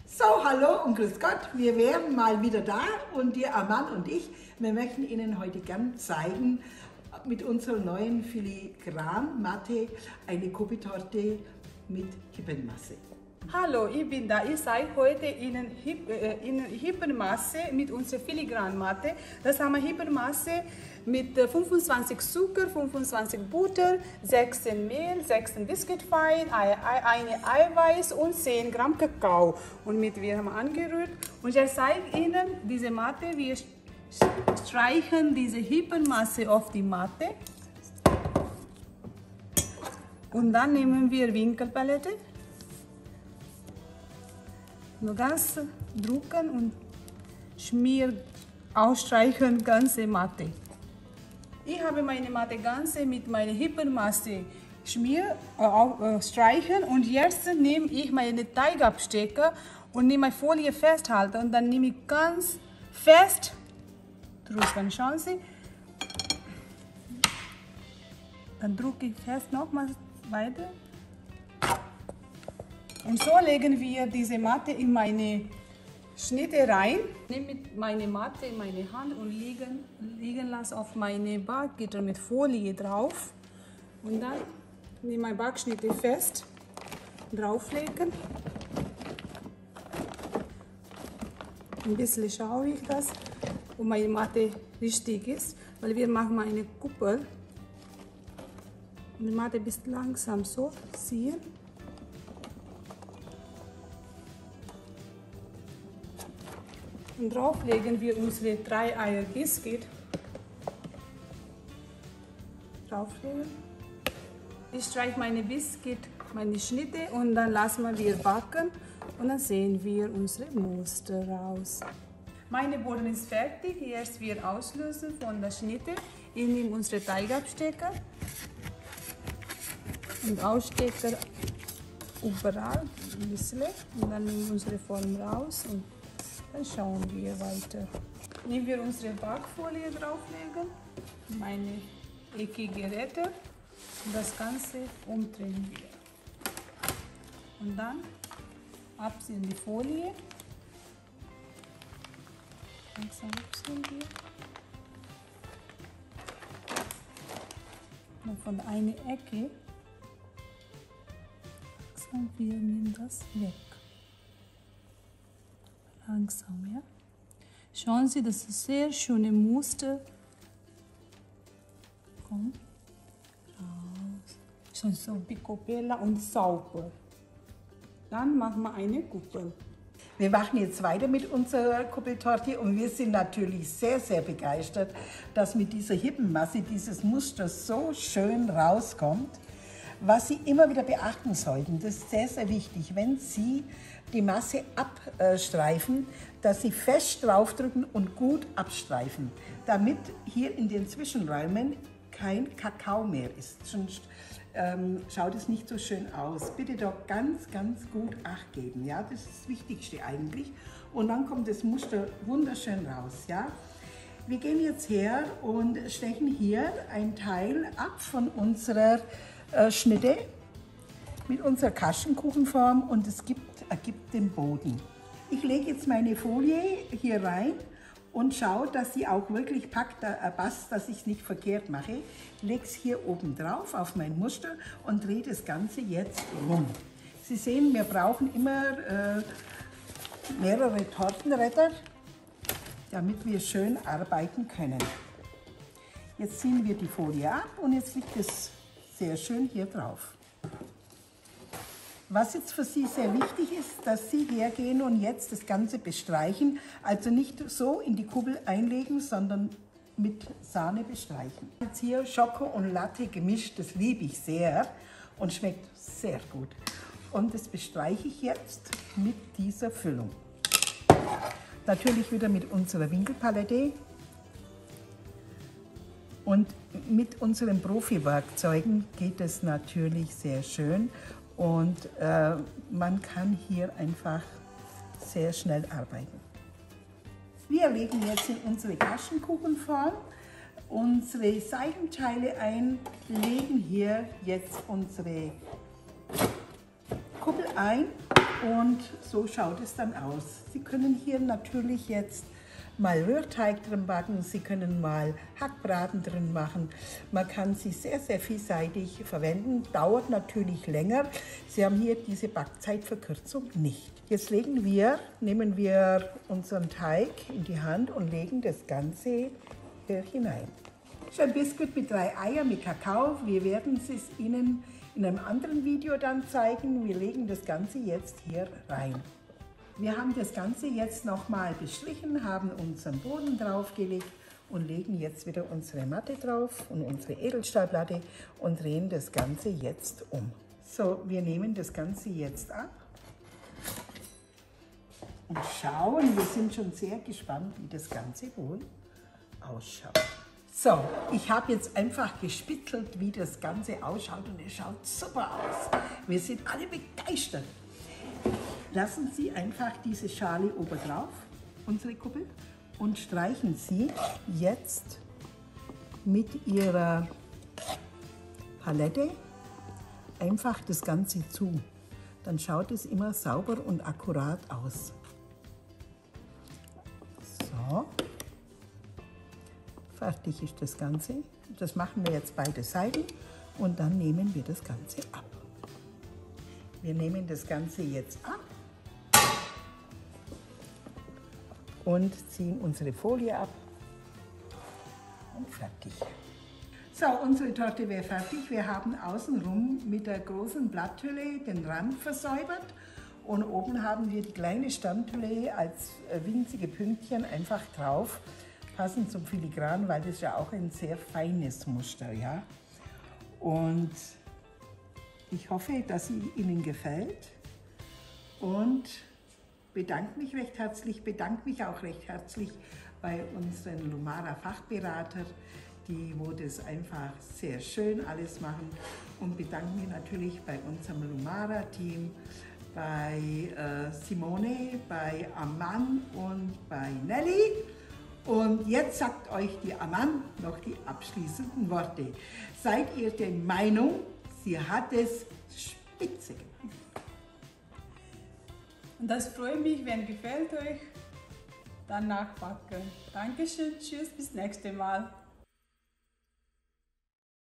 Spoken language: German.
So, hallo und grüß Gott, wir wären mal wieder da und der Armand und ich, wir möchten Ihnen heute gern zeigen, mit unserer neuen Filigranmatte eine Kuppeltorte mit Hippenmasse. Hallo, ich bin da. Ich zeige heute Ihnen Hippenmasse mit unserer Filigranmatte. Das haben wir Hippenmasse mit 25 Zucker, 25 Butter, 16 Mehl, 16 Biskuitfein, eine Eiweiß und 10 Gramm Kakao. Und wir haben angerührt. Und ich zeige Ihnen diese Matte. Wir streichen diese Hippenmasse auf die Matte. Und dann nehmen wir Winkelpalette. Nur ganz drücken und ausstreichen ganze Matte. Ich habe meine Matte ganze mit meiner Hippenmasse streichen und jetzt nehme ich meine Teigabstecker und nehme meine Folie festhalten und dann nehme ich ganz fest drücken. Schauen Sie. Dann drücke ich fest nochmal weiter. Und so legen wir diese Matte in meine Schnitte rein. Ich nehme meine Matte in meine Hand und liegen lasse auf meine Backgitter mit Folie drauf. Und dann nehme meine Backschnitte fest, drauflegen. Ein bisschen schaue ich das, ob meine Matte richtig ist, weil wir machen eine Kuppel. Und die Matte bis langsam so ziehen. Und drauf legen wir unsere 3 Eier Biskuit. Drauflegen. Ich streiche meine Biskuit, meine Schnitte und dann lassen wir backen und dann sehen wir unsere Muster raus. Meine Boden ist fertig. Jetzt wir auslösen von der Schnitte. Ich nehme unsere Teigabstecker und Ausstecker überall ein bisschen und dann nehmen wir unsere Form raus und dann schauen wir weiter. Nehmen wir unsere Backfolie drauflegen, meine eckige Räder und das Ganze umdrehen wir. Und dann abziehen die Folie. Langsam abziehen wir. Und von einer Ecke langsam wir nehmen das weg. Langsam, ja. Schauen Sie, das ist sehr schöne Muster. Komm, raus. Schon so picobella und sauber. Dann machen wir eine Kuppel. Wir machen jetzt weiter mit unserer Kuppeltorte und wir sind natürlich sehr, sehr begeistert, dass mit dieser Hippenmasse dieses Muster so schön rauskommt. Was Sie immer wieder beachten sollten, das ist sehr, sehr wichtig, wenn Sie die Masse abstreifen, dass Sie fest draufdrücken und gut abstreifen, damit hier in den Zwischenräumen kein Kakao mehr ist. Sonst schaut es nicht so schön aus. Bitte doch ganz, ganz gut Acht geben. Ja? Das ist das Wichtigste eigentlich. Und dann kommt das Muster wunderschön raus. Ja? Wir gehen jetzt her und stechen hier ein Teil ab von unserer Schnitte mit unserer Kastenkuchenform und es ergibt den Boden. Ich lege jetzt meine Folie hier rein und schaue, dass sie auch wirklich passt, dass ich es nicht verkehrt mache. Lege es hier oben drauf auf mein Muster und drehe das Ganze jetzt rum. Sie sehen, wir brauchen immer mehrere Tortenräder, damit wir schön arbeiten können. Jetzt ziehen wir die Folie ab und jetzt liegt es sehr schön hier drauf. Was jetzt für Sie sehr wichtig ist, dass Sie hergehen und jetzt das Ganze bestreichen. Also nicht so in die Kuppel einlegen, sondern mit Sahne bestreichen. Jetzt hier Schoko und Latte gemischt, das liebe ich sehr und schmeckt sehr gut. Und das bestreiche ich jetzt mit dieser Füllung. Natürlich wieder mit unserer Winkelpalette. Und mit unseren Profi-Werkzeugen geht es natürlich sehr schön und man kann hier einfach sehr schnell arbeiten. Wir legen jetzt in unsere Kastenkuchenform unsere Seitenteile ein, legen hier jetzt unsere Kuppel ein Und so schaut es dann aus. Sie können hier natürlich jetzt mal Rührteig drin backen, Sie können mal Hackbraten drin machen. Man kann sie sehr, sehr vielseitig verwenden, dauert natürlich länger. Sie haben hier diese Backzeitverkürzung nicht. Jetzt nehmen wir unseren Teig in die Hand und legen das Ganze hier hinein. Das ist ein Biskuit mit 3 Eiern mit Kakao. Wir werden es Ihnen in einem anderen Video dann zeigen. Wir legen das Ganze jetzt hier rein. Wir haben das Ganze jetzt nochmal bestrichen, haben unseren Boden draufgelegt und legen jetzt wieder unsere Matte drauf und unsere Edelstahlplatte und drehen das Ganze jetzt um. So, wir nehmen das Ganze jetzt ab und schauen. Wir sind schon sehr gespannt, wie das Ganze wohl ausschaut. So, ich habe jetzt einfach gespitzelt, wie das Ganze ausschaut und es schaut super aus. Wir sind alle begeistert. Lassen Sie einfach diese Schale oben drauf, unsere Kuppel, und streichen Sie jetzt mit Ihrer Palette einfach das Ganze zu. Dann schaut es immer sauber und akkurat aus. So, fertig ist das Ganze. Das machen wir jetzt beide Seiten und dann nehmen wir das Ganze ab. Wir nehmen das Ganze jetzt ab und ziehen unsere Folie ab und fertig. So, unsere Torte wäre fertig. Wir haben außenrum mit der großen Blatthülle den Rand versäubert und oben haben wir die kleine Standhülle als winzige Pünktchen einfach drauf, passend zum Filigran, weil das ja auch ein sehr feines Muster, ja. Und ich hoffe, dass sie Ihnen gefällt und bedanke mich recht herzlich, bedanke mich auch recht herzlich bei unseren Lumara Fachberater, wo das einfach sehr schön alles machen, und bedanke mich natürlich bei unserem Lumara Team, bei Simone, bei Aman und bei Nelly. Und jetzt sagt euch die Aman noch die abschließenden Worte. Seid ihr der Meinung, sie hat es spitze gemacht? Und das freut mich, wenn gefällt euch, dann nachbacken. Dankeschön, tschüss, bis nächste Mal.